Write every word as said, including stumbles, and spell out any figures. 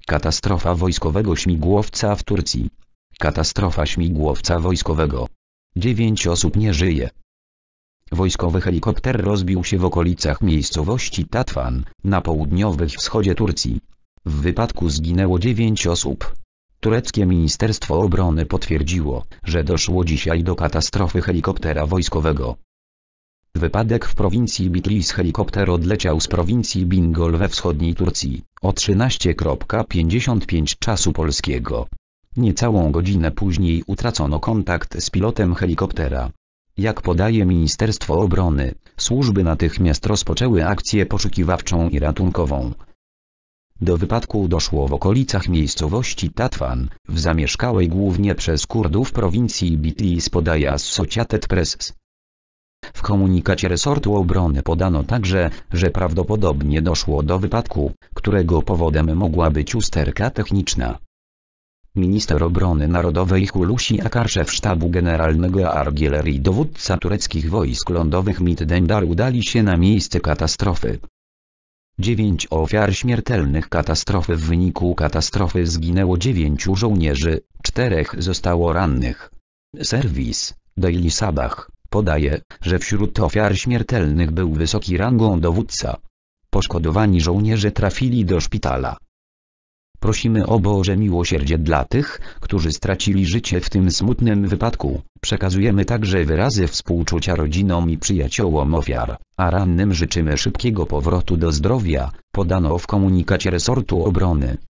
Katastrofa wojskowego śmigłowca w Turcji. Katastrofa śmigłowca wojskowego. Dziewięć osób nie żyje. Wojskowy helikopter rozbił się w okolicach miejscowości Tatvan, na południowym wschodzie Turcji. W wypadku zginęło dziewięć osób. Tureckie Ministerstwo Obrony potwierdziło, że doszło dzisiaj do katastrofy helikoptera wojskowego. Wypadek w prowincji Bitlis. Helikopter odleciał z prowincji Bingöl we wschodniej Turcji o trzynaście pięćdziesiąt pięć czasu polskiego. Niecałą godzinę później utracono kontakt z pilotem helikoptera. Jak podaje Ministerstwo Obrony, służby natychmiast rozpoczęły akcję poszukiwawczą i ratunkową. Do wypadku doszło w okolicach miejscowości Tatvan, w zamieszkałej głównie przez Kurdów prowincji Bitlis, podaje Associated Press. W komunikacie resortu obrony podano także, że prawdopodobnie doszło do wypadku, którego powodem mogła być usterka techniczna. Minister Obrony Narodowej Hulusi Akar, szef sztabu generalnego artylerii, dowódca tureckich wojsk lądowych Mit Dendar udali się na miejsce katastrofy. Dziewięć ofiar śmiertelnych katastrofy. W wyniku katastrofy zginęło dziewięciu żołnierzy, czterech zostało rannych. Serwis Daily Sabah podaje, że wśród ofiar śmiertelnych był wysoki rangą dowódca. Poszkodowani żołnierze trafili do szpitala. Prosimy o Boże miłosierdzie dla tych, którzy stracili życie w tym smutnym wypadku. Przekazujemy także wyrazy współczucia rodzinom i przyjaciołom ofiar, a rannym życzymy szybkiego powrotu do zdrowia, podano w komunikacie resortu obrony.